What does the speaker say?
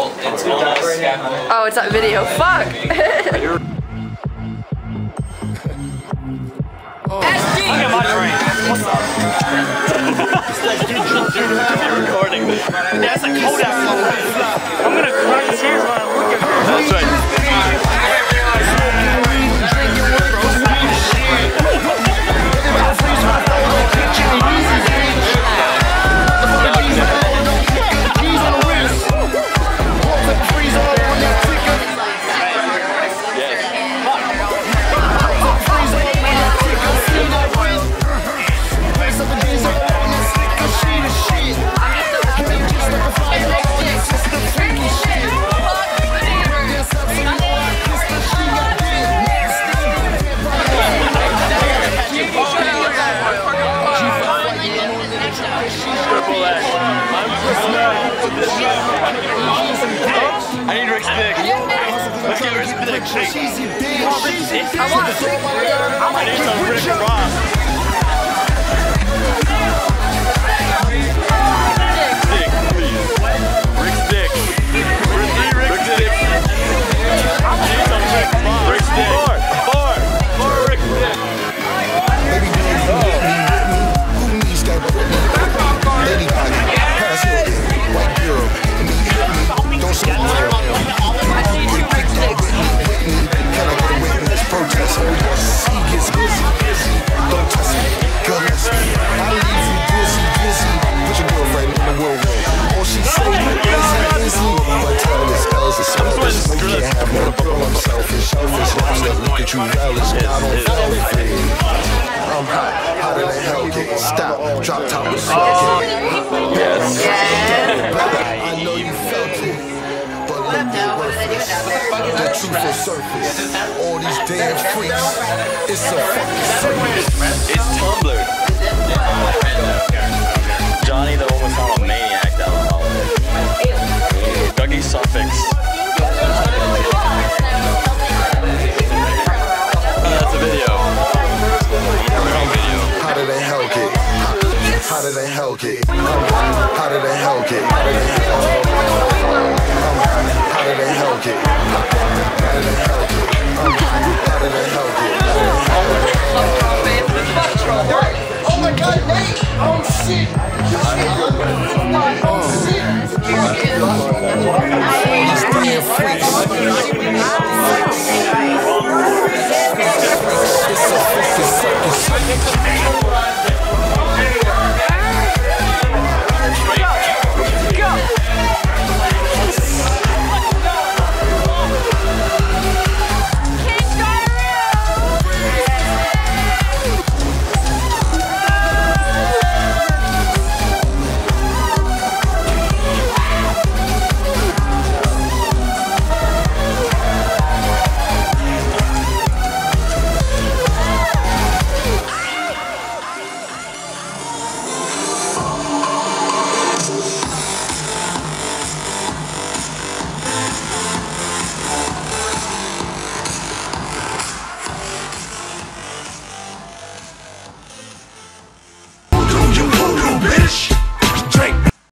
result. It's almost... Oh, it's that video. Fuck! Look at my brain. What's up? You're recording this. That's a cold out. I'm gonna cry tears when I look at her. That's right. I need Rick's dick. Let's get Rick's dick. I need some Rick Ross. Dick, please. Rick's dick. Rick's dick. I need some Rick Ross. Rick's dick. Four Rick's dick. Who needs that Lady pass it. White girl. Don't smoke her. Can I get away from this protest? He gets busy. Don't touch me. Girl, let's I leave you busy. Put your girlfriend in the whirlwind. All she say is busy. But tell this L's a smell. You can't have no girl. I'm selfish. Look at you relish. I don't fall for you. I'm hot. Hotter than hell. Getting stopped. Drop top with smoking. Yes. I know you felt it. The truth will surface. All these damn freaks. It's a fucking circus. It's Tumblr. Johnny the one was not a maniac that was all it. Dougie suffix. That's a video. How did they hell get? How did they hell get? How did they hell